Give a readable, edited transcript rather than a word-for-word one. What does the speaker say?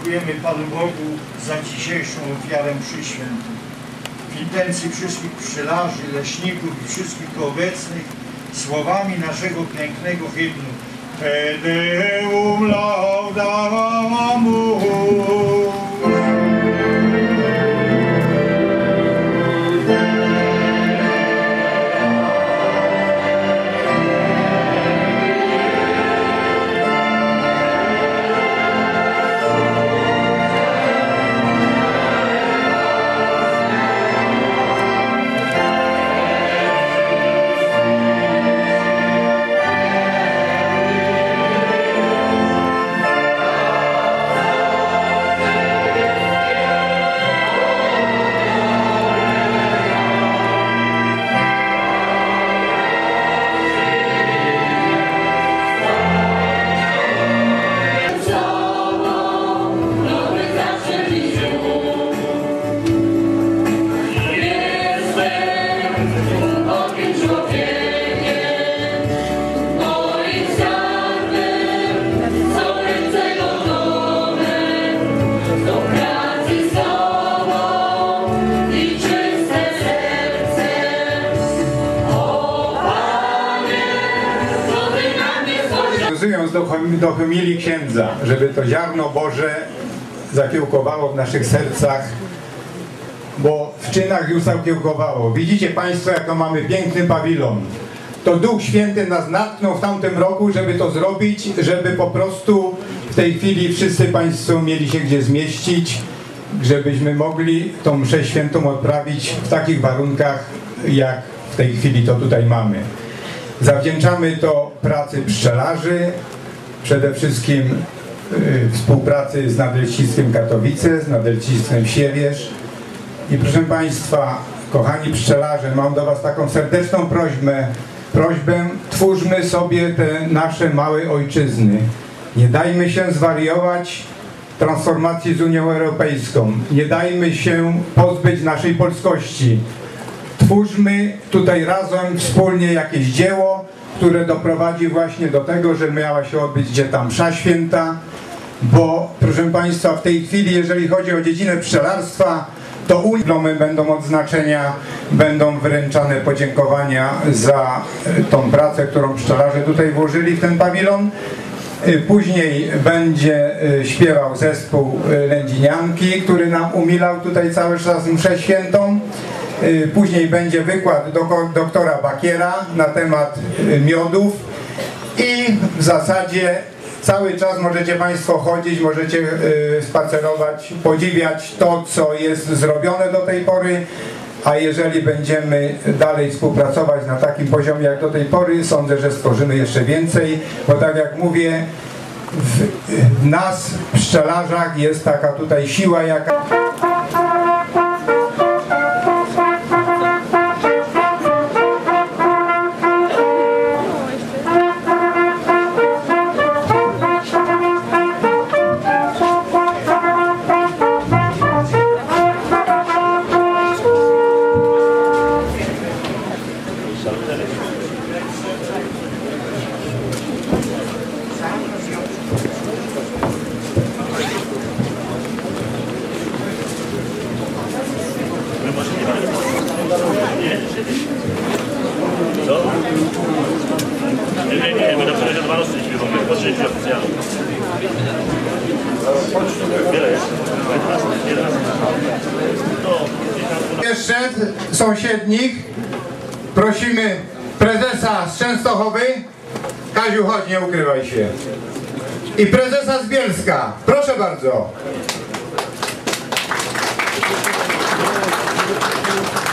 dziękujemy Panu Bogu za dzisiejszą ofiarę mszy świętej. W intencji wszystkich pszczelarzy, leśników i wszystkich obecnych słowami naszego pięknego hymnu Te Deum laudamus. Do homilii księdza, żeby to ziarno Boże zakiełkowało w naszych sercach, bo w czynach już zakiełkowało. Widzicie Państwo, jak to mamy piękny pawilon. To Duch Święty nas natknął w tamtym roku, żeby to zrobić, żeby po prostu w tej chwili wszyscy Państwo mieli się gdzie zmieścić, żebyśmy mogli tą mszę świętą odprawić w takich warunkach, jak w tej chwili to tutaj mamy. Zawdzięczamy to pracy pszczelarzy, przede wszystkim współpracy z Nadleśnictwem Katowice, z Nadleśnictwem Siewierz. I proszę Państwa, kochani pszczelarze, mam do Was taką serdeczną prośbę, twórzmy sobie te nasze małe ojczyzny. Nie dajmy się zwariować transformacji z Unią Europejską. Nie dajmy się pozbyć naszej polskości. Twórzmy tutaj razem, wspólnie jakieś dzieło, które doprowadzi właśnie do tego, że miała się odbyć gdzie tam msza święta, bo proszę Państwa, w tej chwili, jeżeli chodzi o dziedzinę pszczelarstwa, to dyplomy będą odznaczenia, będą wręczane podziękowania za tą pracę, którą pszczelarze tutaj włożyli w ten pawilon. Później będzie śpiewał zespół Lędzinianki, który nam umilał tutaj cały czas mszę świętą. Później będzie wykład doktora Bakiera na temat miodów i w zasadzie cały czas możecie Państwo chodzić, możecie spacerować, podziwiać to, co jest zrobione do tej pory, a jeżeli będziemy dalej współpracować na takim poziomie jak do tej pory, sądzę, że stworzymy jeszcze więcej, bo tak jak mówię, w nas, pszczelarzach, jest taka tutaj siła, jaka... Nie, my dobrze, że 12 śpiewamy, po 3 oficjalnie. Wiele jest. Jeszcze sąsiednich prosimy prezesa z Częstochowy. Kaziu, chodź, nie ukrywaj się. I prezesa z Bielska. Proszę bardzo.